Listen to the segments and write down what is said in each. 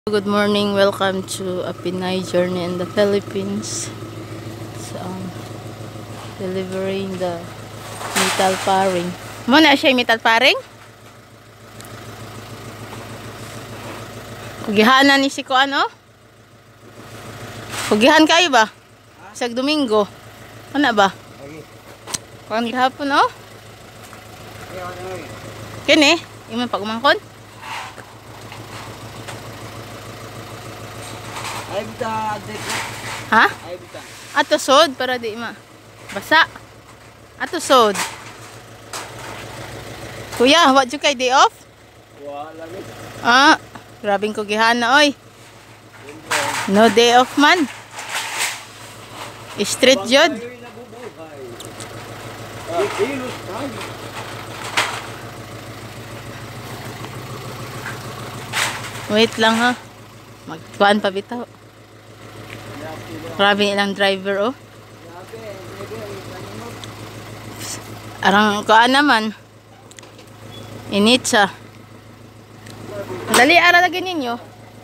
Good morning, welcome to a Pinay journey in the Philippines. So, delivering the metal paring. Muna siya metal paring? Kugihanan ni si ko ano? Kugihan kayo ba? Sa Domingo. Ano ba? Kuan gihapon oh? Kini, imong pagumangkon? Ay bita dito. Ha? Ay bita. Ato sod para di ma basa. Ato sod. Kuya, what you kay day off? Wala ni. Ah, grabing ko gihana oy. No day off man. Street jud. Wait lang ha. Magkuhan pa bitaw. Grabe ilang driver oh. Arang kuan naman. Init siya. Dali ara lagi ninyo.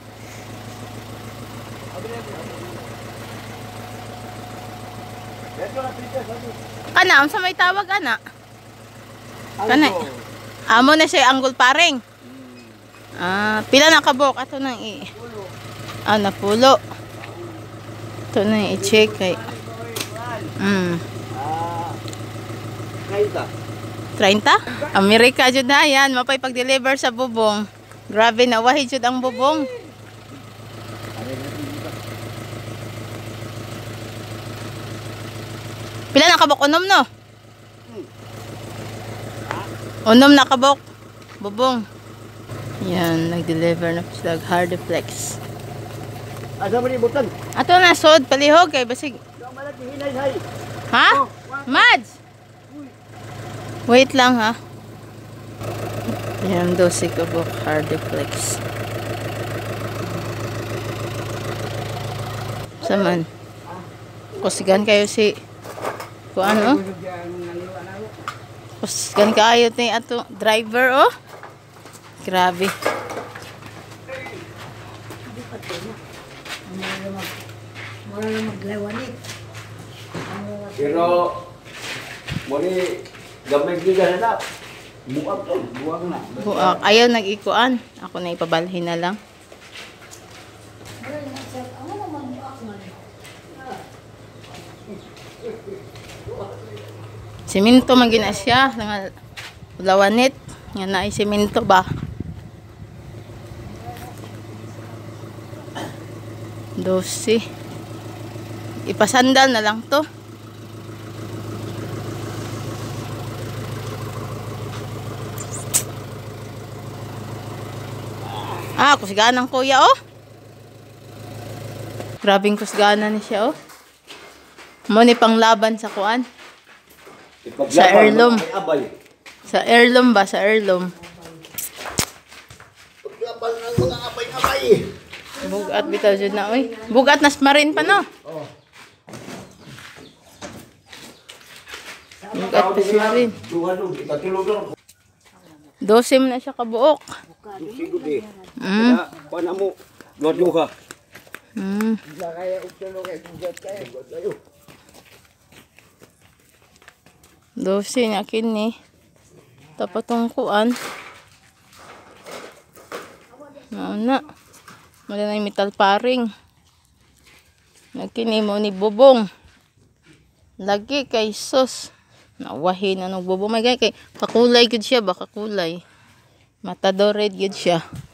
Kana, unsa may tawag ana? Kana. Amo na siya anggol paring. Ah, pila na kabok ato nang napulo. Ito na i-check kay. 30? Amerika jud na yan, mapay pag-deliver sa bubong. Grabe na wahi jud ang bubong. Pila na kabok unom no? Unom na kabok bubong. Yan, nag-deliver na sila Hardiflex. Asa man ibutan? Ato na sod palihog kay basig. Ha? Mads. Wait lang ha. Yan 12 kabok Hardiflex. Saman. Kusgan kayo si kuan oh. Kusgan kayo ni ato driver oh. Grabe. Pero muli gamay giga na. Buak to, buak na. Buak. Ayaw nag-ikuan. Ako na ipabalhin na lang. Siminto man gina siya. Lawanit. Nga na ay siminto ba? 12. Ipasandal na lang to. Ah, kusganan kuya oh. Grabing kusganan ni siya oh. Mo ni panglaban sa kuan. Sa heirloom. Sa heirloom ba? Sa heirloom. Paglaban ng mga abay-abay. Bugat bitaw jud na oy. Bugat nas marin pa no. Bugat pa si marin. 12 na siya kabuok. Siguro di. Pana mo duha. 12 na kini. Tapos tong kuan. Na. Mala na yung metal paring. Nagkini mo ni bubong. Lagi kay sus. Nawahin na ng bubong. May kay kakulay gud siya ba? Kakulay. Matador red gud siya.